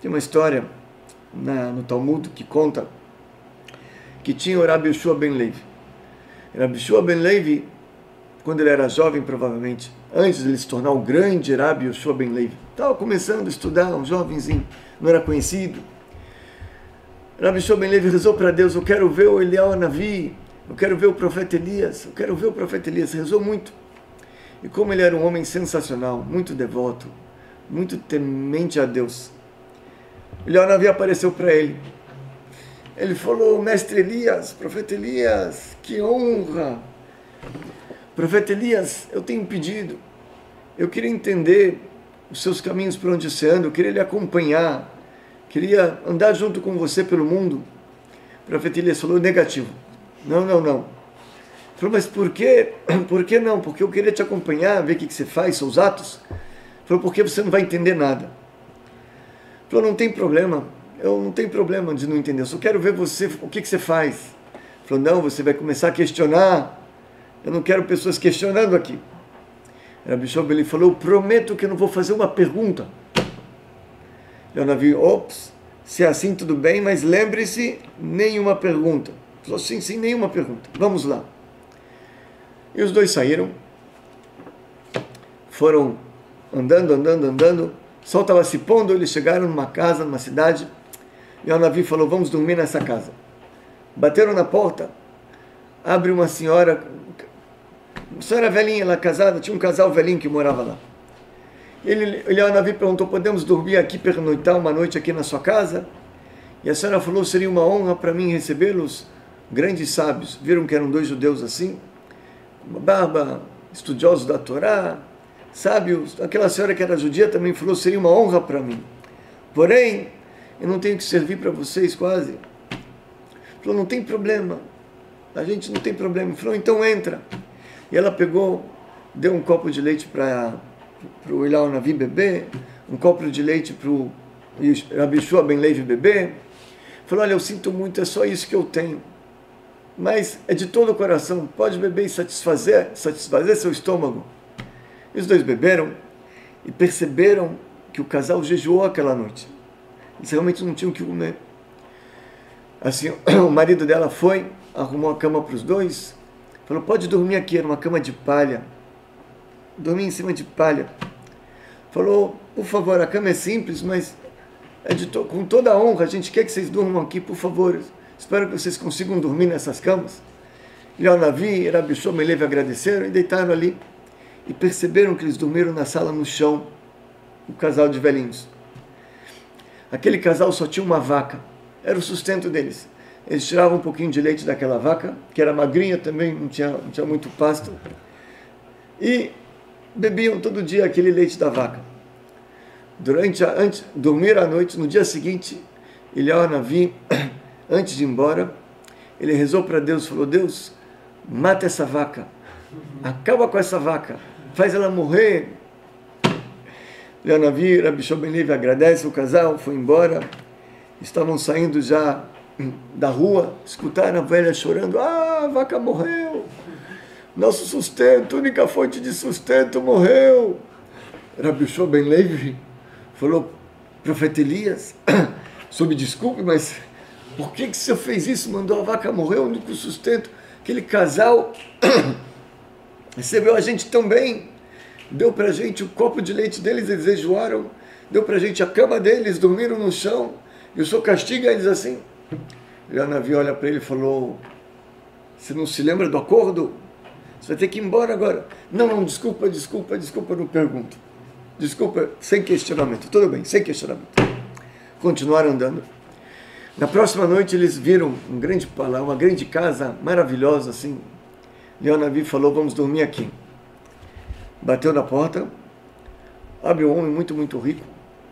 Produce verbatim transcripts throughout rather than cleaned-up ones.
Tem uma história na, no Talmud que conta que tinha o Rabi Yehoshua ben Levi. Rabi Yehoshua ben Levi, quando ele era jovem, provavelmente, antes de ele se tornar o grande Rabi Yehoshua ben Levi, estava começando a estudar, um jovenzinho, não era conhecido. Rabi Yehoshua ben Levi rezou para Deus: eu quero ver o Eliyahu Hanavi, eu quero ver o profeta Elias, eu quero ver o profeta Elias. Rezou muito. E como ele era um homem sensacional, muito devoto, muito temente a Deus, Eliyahu Hanavi apareceu para ele. Ele falou: mestre Elias, profeta Elias, que honra! Profeta Elias, eu tenho um pedido. Eu queria entender os seus caminhos por onde você anda, eu queria lhe acompanhar, queria andar junto com você pelo mundo. O profeta Elias falou: negativo. Não, não, não. Ele falou: mas por quê? Por que não? Porque eu queria te acompanhar, ver o que você faz, seus atos. Ele falou: porque você não vai entender nada. Ele falou: não tem problema, eu não tenho problema de não entender, eu só quero ver você, o que você faz. Ele falou: não, você vai começar a questionar, eu não quero pessoas questionando aqui. Rabi Yehoshua ele falou: eu prometo que eu não vou fazer uma pergunta. Eu não vi, ops, se é assim tudo bem, mas lembre-se, nenhuma pergunta. Ele falou: sim, sim, nenhuma pergunta, vamos lá. E os dois saíram, foram andando, andando, andando, o sol estava se pondo, eles chegaram numa casa, numa cidade, e o Navi falou: vamos dormir nessa casa. Bateram na porta, abre uma senhora, uma senhora velhinha lá, casada, tinha um casal velhinho que morava lá. Ele, ele o Navi perguntou: podemos dormir aqui, pernoitar uma noite aqui na sua casa? E a senhora falou: seria uma honra para mim recebê-los, grandes sábios. Viram que eram dois judeus assim, uma barba, estudiosos da Torá, sábios. Aquela senhora que era judia também falou: seria uma honra para mim. Porém, eu não tenho que servir para vocês quase. Falou: não tem problema, a gente não tem problema. Falou: então entra. E ela pegou, deu um copo de leite para o Eliyahu Hanavi beber, um copo de leite para o Rabi Yehoshua ben Levi beber. Falou: olha, eu sinto muito, é só isso que eu tenho, mas é de todo o coração, pode beber e satisfazer, satisfazer seu estômago. E os dois beberam e perceberam que o casal jejuou aquela noite. Eles realmente não tinham o que comer. Assim, o marido dela foi, arrumou a cama para os dois, falou: pode dormir aqui, era uma cama de palha. Dormir em cima de palha. Falou: por favor, a cama é simples, mas é de to com toda a honra, a gente quer que vocês durmam aqui, por favor. Espero que vocês consigam dormir nessas camas. Eliyahu Hanavi e Rabi Yehoshua ben Levi agradeceram e deitaram ali. E perceberam que eles dormiram na sala, no chão, o casal de velhinhos. Aquele casal só tinha uma vaca, era o sustento deles. Eles tiravam um pouquinho de leite daquela vaca, que era magrinha também, não tinha, não tinha muito pasto, e bebiam todo dia aquele leite da vaca. Durante a, antes, dormiram à noite, no dia seguinte, Eliyahu Hanavi, antes de ir embora, ele rezou para Deus, falou: Deus, mata essa vaca, acaba com essa vaca, faz ela morrer. Eliyahu Hanavi e Rabi Yehoshua ben Levi agradecem o casal, foi embora, estavam saindo já da rua, escutaram a velha chorando: ah, a vaca morreu, nosso sustento, única fonte de sustento morreu. Rabi Yehoshua ben Levi falou: profeta Elias, soube desculpe, mas por que, que o senhor fez isso? Mandou a vaca morrer, o único sustento. Aquele casal recebeu a gente tão bem, deu pra gente o copo de leite deles, eles jejuaram, deu pra gente a cama deles, dormiram no chão, e o senhor castiga eles assim. E o Navi olha para ele e falou: você não se lembra do acordo? Você vai ter que ir embora agora. Não, não, desculpa, desculpa, desculpa, não pergunto. Desculpa, sem questionamento. Tudo bem, sem questionamento. Continuaram andando. Na próxima noite eles viram um grande palácio, uma grande casa maravilhosa assim. Eliyahu Hanavi falou: vamos dormir aqui. Bateu na porta, abre um homem muito, muito rico.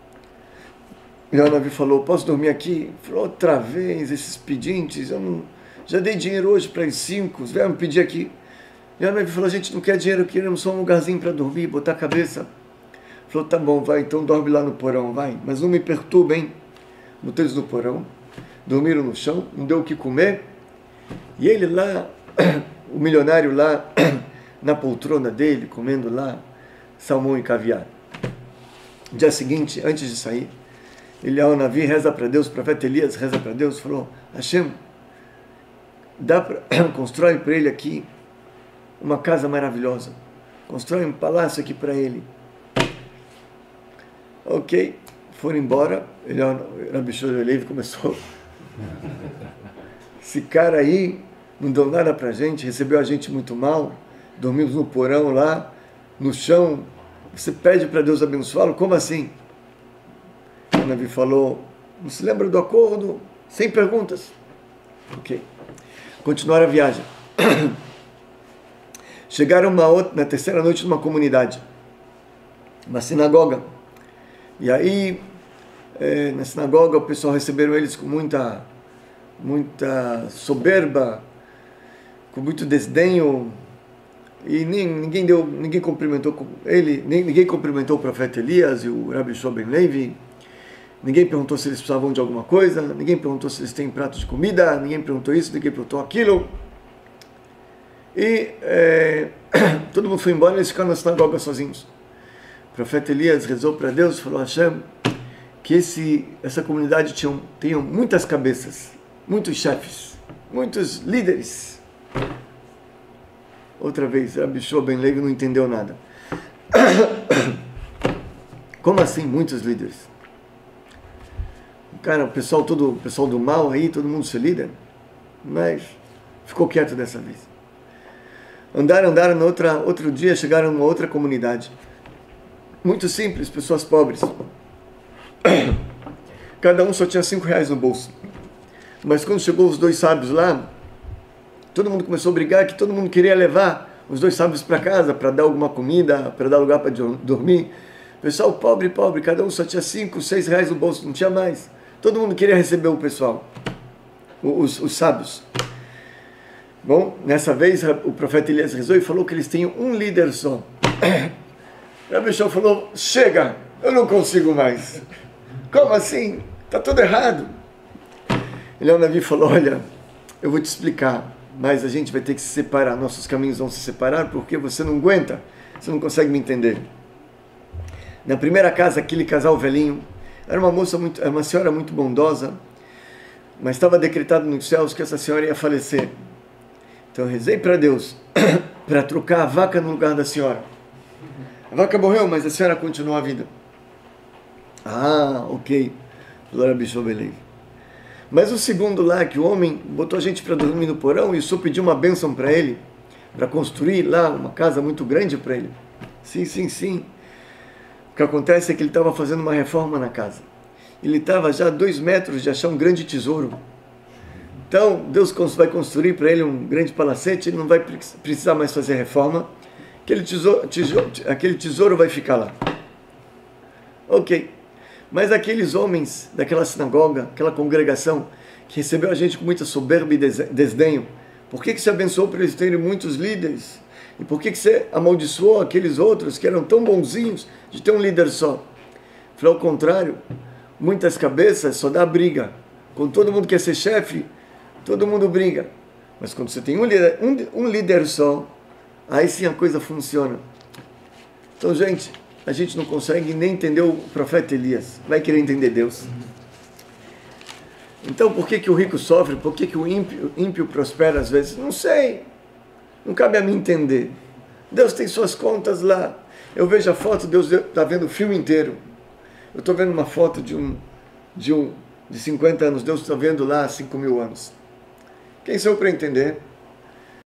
Eliyahu Hanavi falou: posso dormir aqui? Falou: outra vez, esses pedintes, eu não, já dei dinheiro hoje para os cinco, vieram me pedir aqui. Eliyahu Hanavi falou: a gente não quer dinheiro, queremos só um lugarzinho para dormir, botar a cabeça. Falou: tá bom, vai, então dorme lá no porão, vai, mas não me perturba, hein? Botou eles no porão, dormiram no chão, não deu o que comer, e ele lá, o milionário lá, na poltrona dele, comendo lá salmão e caviar. No dia seguinte, antes de sair, Eliyahu Navi reza para Deus, o profeta Elias reza para Deus, falou, Hashem, dá pra, constrói para ele aqui uma casa maravilhosa, constrói um palácio aqui para ele. Ok, foram embora, Eliyahu Navi começou, esse cara aí não deu nada para a gente, recebeu a gente muito mal, dormimos no porão lá, no chão, você pede para Deus abençoá-lo, como assim? O Navi falou, não se lembra do acordo? Sem perguntas. Ok. Continuaram a viagem. Chegaram uma outra, na terceira noite numa comunidade, uma sinagoga. E aí, é, na sinagoga, o pessoal receberam eles com muita, muita soberba, com muito desdenho, e nem, ninguém deu, ninguém cumprimentou ele, nem, ninguém cumprimentou o profeta Elias e o Rabbi Yehoshua ben Levi. Ninguém perguntou se eles precisavam de alguma coisa, ninguém perguntou se eles têm prato de comida, ninguém perguntou isso, ninguém perguntou aquilo. E é, todo mundo foi embora e eles ficaram na sinagoga sozinhos. O profeta Elias rezou para Deus e falou, Hashem, que esse, essa comunidade tinha, tenha muitas cabeças, muitos chefes, muitos líderes. Outra vez, Rabbi Yehoshua ben Levi não entendeu nada. Como assim, muitos líderes? Cara, o pessoal, todo, o pessoal do mal aí, todo mundo ser líder, mas ficou quieto dessa vez. Andaram, andaram, no outra, outro dia chegaram numa outra comunidade. Muito simples, pessoas pobres. Cada um só tinha cinco reais no bolso. Mas quando chegou os dois sábios lá, todo mundo começou a brigar que todo mundo queria levar os dois sábios para casa, para dar alguma comida, para dar lugar para dormir. Pessoal pobre, pobre, cada um só tinha cinco, seis reais no bolso, não tinha mais. Todo mundo queria receber o pessoal, os, os sábios. Bom, nessa vez o profeta Elias rezou e falou que eles tinham um líder só. O Rabbi Yehoshua falou, chega, eu não consigo mais. Como assim? Está tudo errado. Eliyahu Navi falou, olha, eu vou te explicar, mas a gente vai ter que se separar, nossos caminhos vão se separar porque você não aguenta, você não consegue me entender. Na primeira casa, aquele casal velhinho, era uma moça muito, era uma senhora muito bondosa, mas estava decretado nos céus que essa senhora ia falecer. Então eu rezei para Deus, para trocar a vaca no lugar da senhora. A vaca morreu, mas a senhora continuou a vida. Ah, ok. Glória a Bishop Belev. Mas o segundo lá, que o homem botou a gente para dormir no porão e só pediu uma bênção para ele, para construir lá uma casa muito grande para ele. Sim, sim, sim. O que acontece é que ele estava fazendo uma reforma na casa. Ele estava já a dois metros de achar um grande tesouro. Então, Deus vai construir para ele um grande palacete, ele não vai precisar mais fazer reforma. Aquele tesouro, tesouro, aquele tesouro vai ficar lá. Ok. Mas aqueles homens daquela sinagoga, aquela congregação, que recebeu a gente com muita soberba e desdenho, por que que você abençoou para eles terem muitos líderes? E por que que você amaldiçoou aqueles outros que eram tão bonzinhos de ter um líder só? Falei, ao contrário, muitas cabeças só dá briga. Quando todo mundo quer ser chefe, todo mundo briga. Mas quando você tem um líder, um, um líder só, aí sim a coisa funciona. Então, gente, a gente não consegue nem entender o profeta Elias. Vai querer entender Deus. Então, por que que o rico sofre? Por que que o ímpio, ímpio prospera às vezes? Não sei. Não cabe a mim entender. Deus tem suas contas lá. Eu vejo a foto, Deus está vendo o filme inteiro. Eu estou vendo uma foto de um, de um de cinquenta anos. Deus está vendo lá cinco mil anos. Quem sou eu para entender?